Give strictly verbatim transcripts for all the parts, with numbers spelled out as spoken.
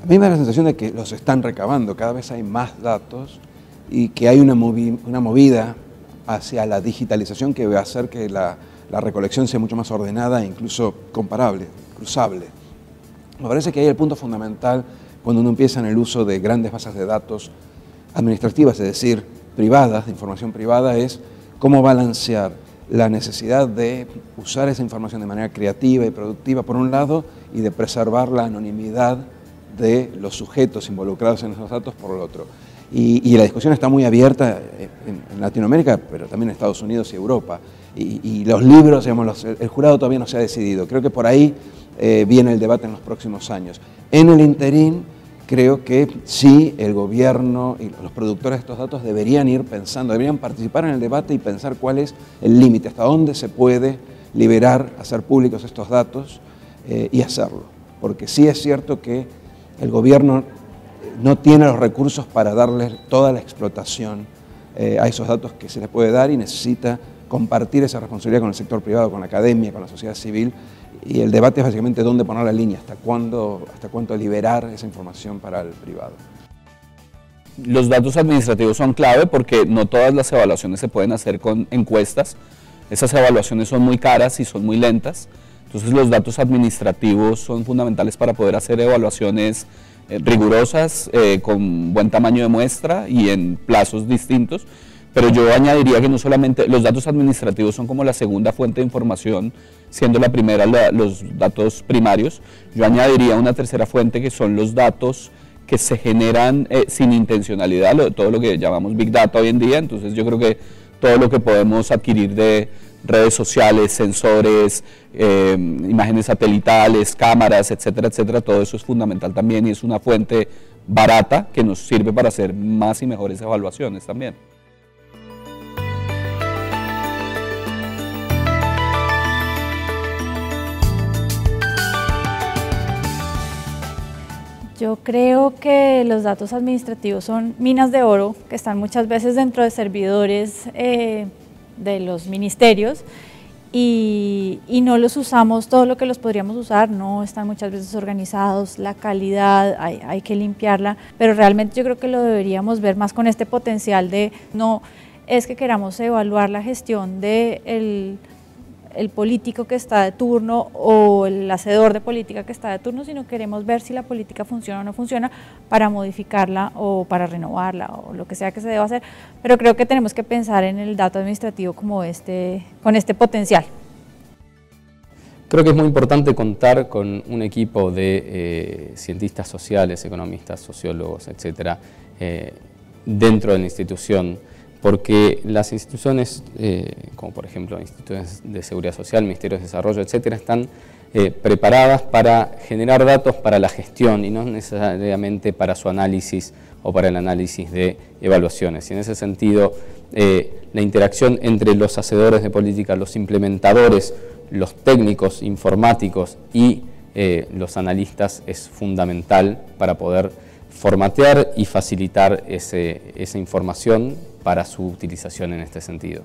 A mí me da la sensación de que los están recabando, cada vez hay más datos y que hay una, movi una movida hacia la digitalización que va a hacer que la, la recolección sea mucho más ordenada e incluso comparable, cruzable. Me parece que ahí el punto fundamental cuando uno empieza en el uso de grandes bases de datos administrativas, es decir, privadas, de información privada, es cómo balancear la necesidad de usar esa información de manera creativa y productiva por un lado y de preservar la anonimidad de los sujetos involucrados en esos datos por el otro. Y, y la discusión está muy abierta en, en Latinoamérica, pero también en Estados Unidos y Europa. Y, y los libros, digamos, los, el jurado todavía no se ha decidido. Creo que por ahí eh, viene el debate en los próximos años. En el interín, creo que sí, el gobierno y los productores de estos datos deberían ir pensando, deberían participar en el debate y pensar cuál es el límite, hasta dónde se puede liberar, hacer públicos estos datos eh, y hacerlo. Porque sí es cierto que el gobierno no tiene los recursos para darles toda la explotación eh, a esos datos que se les puede dar y necesita compartir esa responsabilidad con el sector privado, con la academia, con la sociedad civil. Y el debate es básicamente dónde poner la línea, hasta cuándo, hasta cuánto liberar esa información para el privado. Los datos administrativos son clave porque no todas las evaluaciones se pueden hacer con encuestas. Esas evaluaciones son muy caras y son muy lentas. Entonces los datos administrativos son fundamentales para poder hacer evaluaciones eh, rigurosas, eh, con buen tamaño de muestra y en plazos distintos. Pero yo añadiría que no solamente los datos administrativos son como la segunda fuente de información, siendo la primera la, los datos primarios. Yo añadiría una tercera fuente que son los datos que se generan eh, sin intencionalidad, lo, todo lo que llamamos Big Data hoy en día. Entonces yo creo que todo lo que podemos adquirir de redes sociales, sensores, eh, imágenes satelitales, cámaras, etcétera, etcétera, todo eso es fundamental también y es una fuente barata que nos sirve para hacer más y mejores evaluaciones también. Yo creo que los datos administrativos son minas de oro que están muchas veces dentro de servidores eh, de los ministerios y, y no los usamos todo lo que los podríamos usar, no están muchas veces organizados, la calidad hay, hay que limpiarla, pero realmente yo creo que lo deberíamos ver más con este potencial de no es que queramos evaluar la gestión de el, el político que está de turno o el hacedor de política que está de turno, sino queremos ver si la política funciona o no funciona para modificarla o para renovarla o lo que sea que se deba hacer, pero creo que tenemos que pensar en el dato administrativo como este, con este potencial. Creo que es muy importante contar con un equipo de eh, cientistas sociales, economistas, sociólogos, etcétera, eh, dentro de la institución, porque las instituciones, eh, como por ejemplo instituciones de seguridad social, ministerios de desarrollo, etcétera, están eh, preparadas para generar datos para la gestión y no necesariamente para su análisis o para el análisis de evaluaciones. Y en ese sentido, eh, la interacción entre los hacedores de política, los implementadores, los técnicos informáticos y eh, los analistas es fundamental para poder formatear y facilitar ese, esa información para su utilización en este sentido.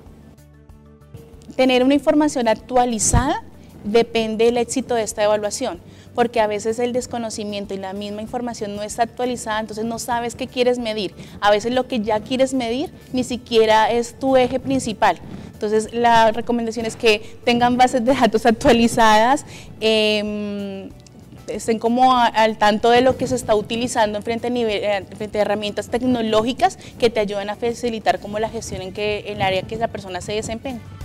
Tener una información actualizada depende del éxito de esta evaluación, porque a veces el desconocimiento y la misma información no está actualizada, entonces no sabes qué quieres medir. A veces lo que ya quieres medir ni siquiera es tu eje principal. Entonces la recomendación es que tengan bases de datos actualizadas, eh, estén como a, al tanto de lo que se está utilizando en frente a, nivel, en frente a herramientas tecnológicas que te ayuden a facilitar como la gestión en, que, en el área que la persona se desempeña.